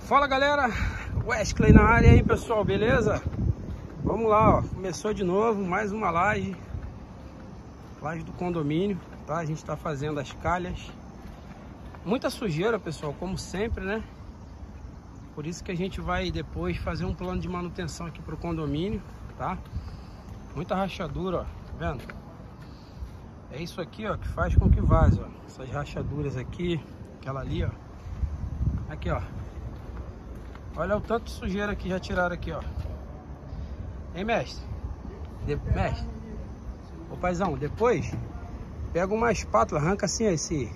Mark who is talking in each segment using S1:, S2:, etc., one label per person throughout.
S1: Fala galera, Wesley na área aí pessoal, beleza? Vamos lá, ó. Começou de novo, mais uma laje do condomínio, tá? A gente tá fazendo as calhas. Muita sujeira pessoal, como sempre, né? Por isso que a gente vai depois fazer um plano de manutenção aqui pro condomínio, tá? Muita rachadura, ó, tá vendo? É isso aqui, ó, que faz com que vaze, ó. Essas rachaduras aqui, aquela ali, ó. Aqui, ó. Olha o tanto de sujeira que já tiraram aqui, ó. Hein, mestre? Mestre? Ô, paizão, depois pega uma espátula, arranca assim,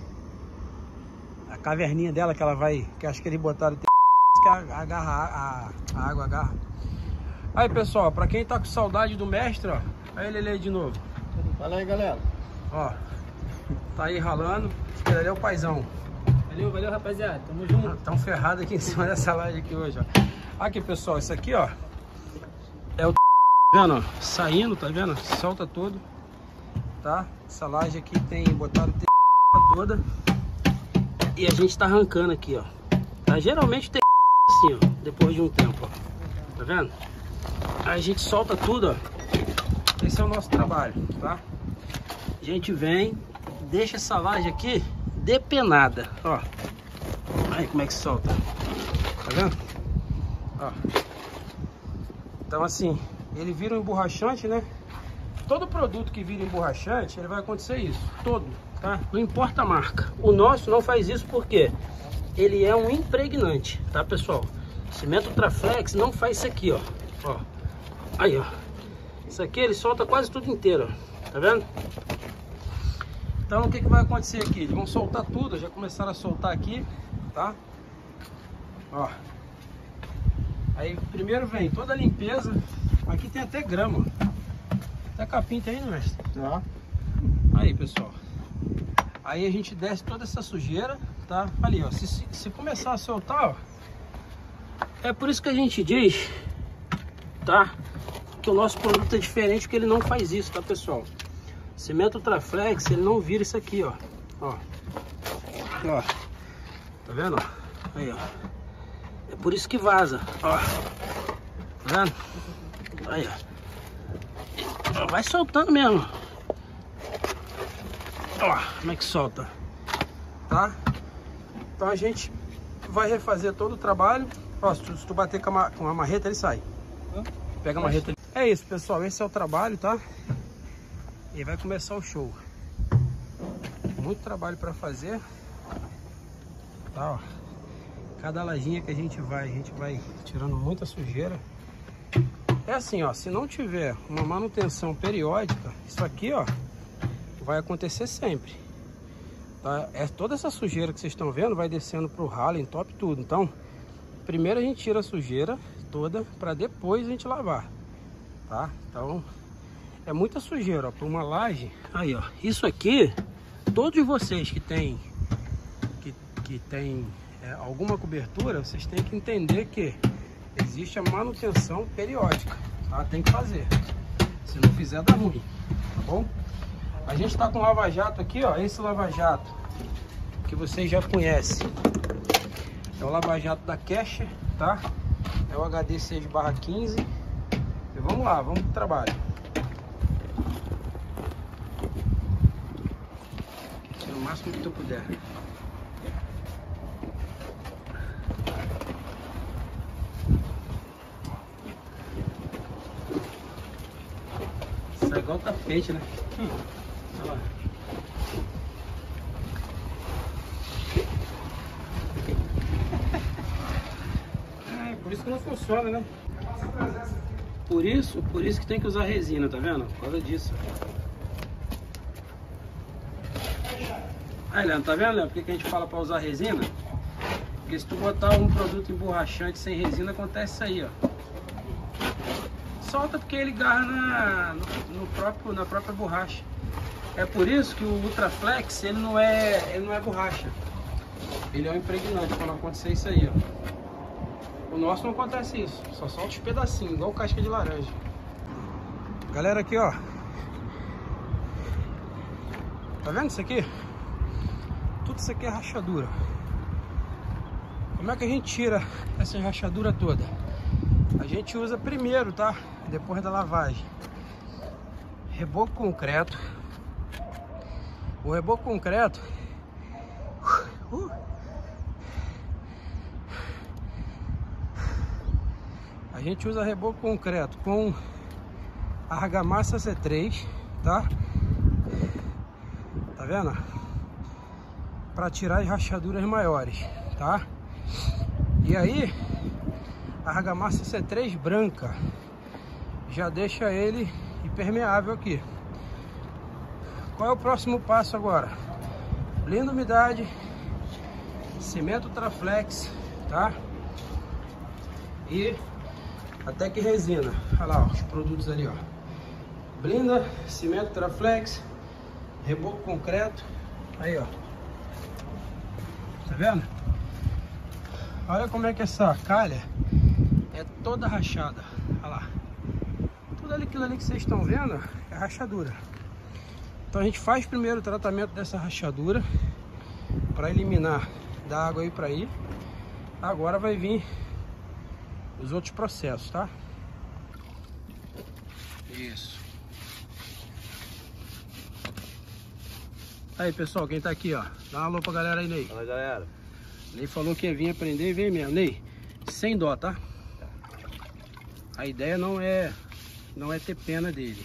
S1: a caverninha dela que ela vai... Que acho que eles botaram... Que agarra, a água agarra. Aí, pessoal, pra quem tá com saudade do mestre, ó. Aí ele lê de novo.
S2: Fala aí, galera.
S1: Ó. Tá aí ralando. Esse ali é o paizão.
S2: Valeu, rapaziada. Tamo junto.
S1: Tão ferrado aqui em cima dessa laje aqui hoje, ó. Aqui, pessoal, isso aqui, ó, é o... Tá vendo, ó? Saindo, tá vendo? Solta tudo, tá? Essa laje aqui tem botado toda. E a gente tá arrancando aqui, ó. Tá? Geralmente tem assim, ó, depois de um tempo, ó. Tá vendo? Aí a gente solta tudo, ó. Esse é o nosso trabalho, tá? A gente vem, deixa essa laje aqui depenada, ó. Aí como é que solta, tá vendo? Ó. Então assim, ele vira um emborrachante, né? Todo produto que vira emborrachante, ele vai acontecer isso, todo, tá? Não importa a marca. O nosso não faz isso porque ele é um impregnante, tá, pessoal? Cimento Ultraflex não faz isso aqui, ó. Ó. Aí, ó. Isso aqui ele solta quase tudo inteiro, ó. Tá vendo? Então o que vai acontecer aqui? Eles vão soltar tudo, já começaram a soltar aqui, tá? Ó. Aí primeiro vem toda a limpeza. Aqui tem até grama. Até capim tem aí, né, mestre?
S2: Tá.
S1: Aí, pessoal. Aí a gente desce toda essa sujeira, tá? Ali, ó. Se começar a soltar, ó. É por isso que a gente diz, tá? Que o nosso produto é diferente, porque ele não faz isso, tá, pessoal? Cimento Ultraflex, ele não vira isso aqui, ó. Ó. Ó. Tá vendo? Aí, ó. É por isso que vaza, ó. Tá vendo? Aí, ó. Vai soltando mesmo. Ó, como é que solta. Tá? Então a gente vai refazer todo o trabalho. Ó, se tu bater com a marreta, ele sai. Pega a marreta. É isso, pessoal. Esse é o trabalho, tá? E vai começar o show. Muito trabalho para fazer. Tá, ó. Cada lajinha que a gente vai tirando muita sujeira. É assim, ó, se não tiver uma manutenção periódica, isso aqui, ó, vai acontecer sempre. Tá? É toda essa sujeira que vocês estão vendo vai descendo pro ralo, entope tudo. Então, primeiro a gente tira a sujeira toda para depois a gente lavar, tá? Então, é muita sujeira, ó, para uma laje. Aí, ó, isso aqui, todos vocês que tem alguma cobertura, vocês têm que entender que existe a manutenção periódica, tá? Tem que fazer. Se não fizer, dá ruim, tá bom? A gente tá com lava-jato aqui, ó. Esse lava-jato que vocês já conhecem é o lava-jato da Kesha, tá? É o HD 6/15. E vamos lá, vamos pro trabalho. O máximo que tu puder. Isso é igual tapete, né? Olha lá. É, por isso que não funciona, né? Por isso que tem que usar resina, tá vendo? Por causa disso. Aí, Leandro, tá vendo, Leandro? Por que a gente fala para usar resina? Porque se tu botar um produto emborrachante sem resina, acontece isso aí, ó. Solta porque ele garra na própria borracha. É por isso que o Ultraflex, ele não é borracha. Ele é um impregnante quando acontecer isso aí, ó. O nosso não acontece isso. Só solta os pedacinhos, igual casca de laranja. Galera, aqui, ó. Tá vendo isso aqui? Tudo isso aqui é rachadura. Como é que a gente tira essa rachadura toda? A gente usa primeiro, tá? Depois da lavagem, reboco concreto. O reboco concreto a gente usa reboco concreto com argamassa C3, tá? Tá vendo? Para tirar as rachaduras maiores, tá? E aí, a argamassa C3 branca já deixa ele impermeável aqui. Qual é o próximo passo agora? Blinda umidade, cimento Traflex, tá? E até que resina. Olha lá, ó, os produtos ali, ó. Blinda, cimento Traflex, reboco concreto. Aí, ó. Tá vendo? Olha como é que essa calha é toda rachada. Olha lá. Tudo aquilo ali que vocês estão vendo é rachadura. Então a gente faz primeiro o tratamento dessa rachadura para eliminar da água aí para aí. Agora vai vir os outros processos, tá? Isso. Aí, pessoal, quem tá aqui, ó, dá um alô pra galera aí, Ney.
S2: Fala, galera.
S1: Ney falou que ia vir aprender e vem mesmo. Ney, sem dó, tá? A ideia não é ter pena dele.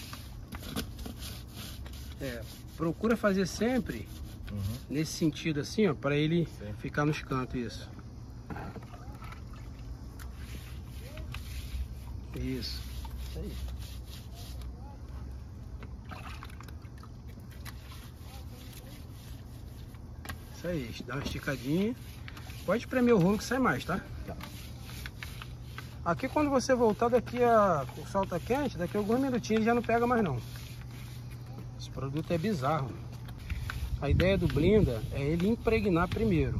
S1: Procura fazer sempre nesse sentido assim, ó, para ele ficar nos cantos, isso. Isso. Isso aí. Isso aí, dá uma esticadinha. Pode espremer o rolo que sai mais, tá? Aqui quando você voltar daqui o sol tá quente, daqui a alguns minutinhos ele já não pega mais não. Esse produto é bizarro. A ideia do Blinda é ele impregnar primeiro.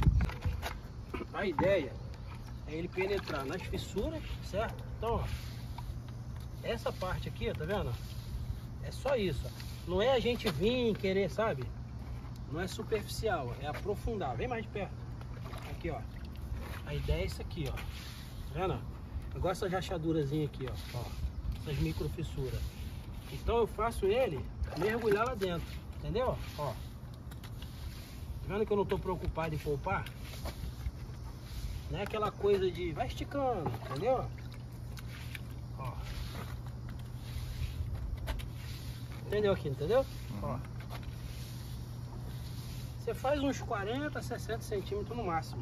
S1: A ideia é ele penetrar nas fissuras, certo? Então, ó, essa parte aqui, ó, tá vendo? É só isso, ó. Não é a gente vir querer, sabe? Não é superficial, é aprofundar. Vem mais de perto. Aqui, ó. A ideia é isso aqui, ó. Tá vendo? Igual essas rachadurazinhas aqui, ó. Essas micro fissuras. Então eu faço ele mergulhar lá dentro. Entendeu? Ó. Tá vendo que eu não tô preocupado em poupar? Não é aquela coisa de vai esticando, entendeu? Ó. Entendeu aqui, entendeu? Ó. Você faz uns 40, 60 centímetros no máximo.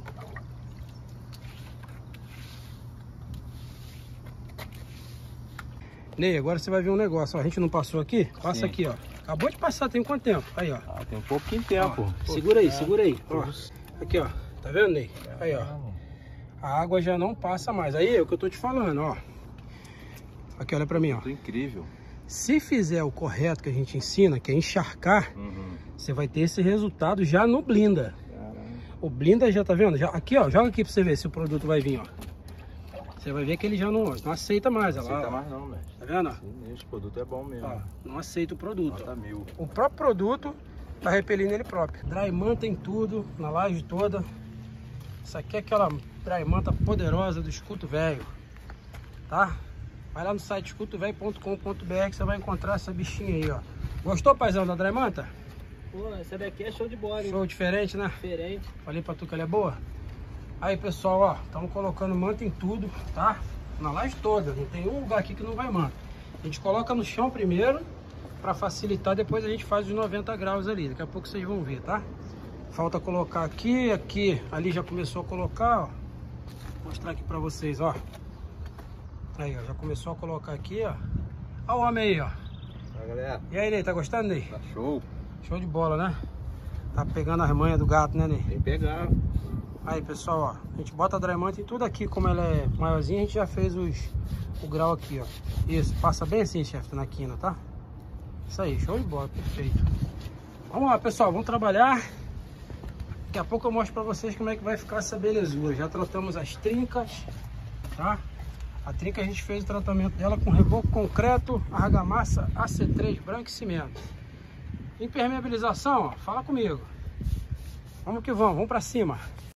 S1: Ney, agora você vai ver um negócio, ó. A gente não passou aqui? Passa. Sim. Aqui, ó. Acabou de passar, tem quanto tempo? Aí, ó.
S2: Ah, tem um pouquinho de tempo.
S1: Ó, segura aí, segura aí. Ó. Aqui, ó. Tá vendo, Ney? Aí, ó. A água já não passa mais. Aí é o que eu tô te falando, ó. Aqui, olha pra mim, ó.
S2: Muito incrível.
S1: Se fizer o correto que a gente ensina, que é encharcar, você vai ter esse resultado já no Blinda. Caramba. O Blinda já tá vendo? Já, aqui, ó, joga aqui pra você ver se o produto vai vir, ó. Você vai ver que ele já não aceita mais. Não aceita mais não, mestre. Tá vendo?
S2: Sim, esse produto é bom mesmo.
S1: Ó, não aceita o produto.
S2: Nota 1000.
S1: O próprio produto tá repelindo ele próprio. Dry Manta em tudo, na laje toda. Isso aqui é aquela Dry Manta poderosa do Escuto Velho, tá? Vai lá no site escutovelho.com.br que você vai encontrar essa bichinha aí, ó. Gostou, paizão, da Dry Manta?
S2: Pô, essa daqui é show de bola, hein?
S1: Show diferente, né?
S2: Diferente.
S1: Falei pra tu que ela é boa? Aí, pessoal, ó, estamos colocando manta em tudo, tá? Na laje toda, não tem um lugar aqui que não vai manta. A gente coloca no chão primeiro, pra facilitar, depois a gente faz os 90 graus ali. Daqui a pouco vocês vão ver, tá? Falta colocar aqui, ali já começou a colocar, ó. Vou mostrar aqui pra vocês, ó. Aí, ó, já começou a colocar aqui, ó. Olha o homem aí, ó.
S2: Fala, galera.
S1: E aí, Ney, tá gostando, Ney?
S2: Tá show.
S1: Show de bola, né? Tá pegando as manhas do gato, né, Ney?
S2: Tem que pegar.
S1: Aí, pessoal, ó, a gente bota a Dry Manta em tudo aqui, como ela é maiorzinha, a gente já fez o grau aqui, ó. Isso, passa bem assim, chefe, na quina, tá? Isso aí, show de bola, perfeito. Vamos lá, pessoal, vamos trabalhar. Daqui a pouco eu mostro pra vocês como é que vai ficar essa belezura. Já tratamos as trincas, tá? A trinca a gente fez o tratamento dela com reboco concreto, argamassa AC3 branco e cimento. Impermeabilização, ó, fala comigo. Vamos que vamos pra cima.